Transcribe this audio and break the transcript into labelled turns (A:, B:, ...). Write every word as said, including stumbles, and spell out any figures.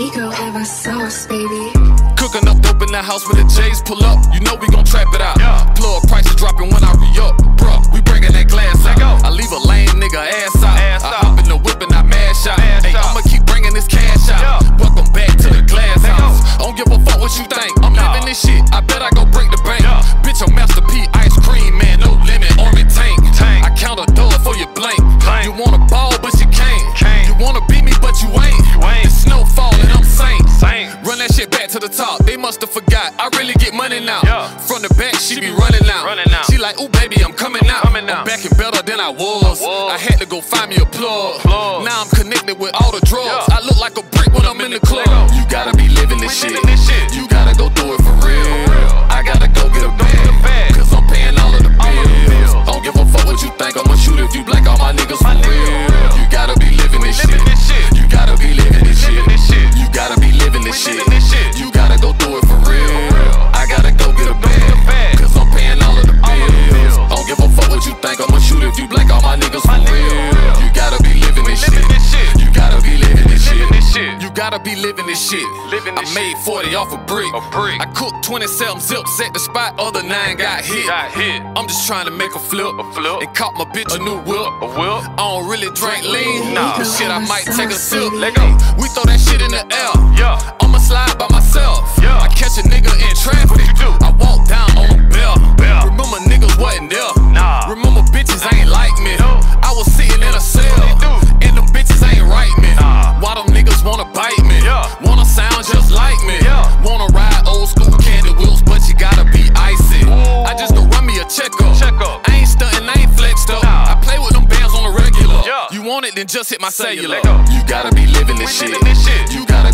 A: We gon' have a sauce, baby.
B: Cooking up dope in the house when the J's pull up. You know we gon' trap it out. Yeah. Plug prices dropping when I re-up. Bruh, we bringing that glass out. I leave a lame nigga ass out. Ass I hop in the whip and I mash out. Hey, I'ma keep bringing this cash out. Yeah. Welcome back to the glass house. I don't give a fuck what you think. I'm nah. living this shit. I bet I go break the bank. Yeah. Bitch, I'm Master P, ice cream, man. No limit, army tank. tank. I count a door for your blank. blank. You wanna ball, but you can't. can't. You wanna beat me, but you ain't. You ain't. It's snow falling, I'm saint. saint. Run that shit back to the top. They must have forgot. I really get money now. Yeah. From the back, she, she be running out. running out. She like, ooh, baby, I'm coming out. Coming out. I'm back and better than I was. I, was. I had to go find me a plug. plug. Now I'm connected with all the drugs. Yeah. I look like a brick when I'm in the club. You gotta be living this, shit. this shit. You gotta go do it for real. For real. I gotta go get a bag. Cause I'm paying all of the bills. I don't give a fuck what you think. I'ma shoot if you blank all my niggas for real. You gotta be living this shit. You gotta be living this shit. You gotta be living this shit. You gotta go do it for real. I gotta go get a bag. Cause I'm paying all of the bills. I don't give a fuck what you think. I'ma shoot if you blank all my niggas for real. You gotta be living this shit. You gotta be living this shit. You gotta be living this shit. I made forty off a brick. I cooked twenty-seven zips at the spot. Other nine got hit. I'm just trying to make a flip. And caught my bitch a new whip. I don't really drink lean. Nah. Shit, I might take a sip. Let go. We throw that shit in the air. Yeah. I'ma slide by myself. Yeah. I catch a nigga in traffic. What you do? I walk down on a bell. bell. Remember niggas wasn't there. Nah. Remember bitches ain't like me. No. I was sitting in a cell. And them bitches ain't right me. Nah. Why them niggas wanna bite me? Yeah. Wanna sound just like me. Yeah. Wanna ride old school candy wheels, but you gotta be icy. Ooh. I just go run me a checkup. Check up. I ain't stuntin', I ain't flexed up. Nah. I play with them bands on the regular. Yeah. You want it, then just hit my cellular. You gotta be living this, shit. Living this shit. You gotta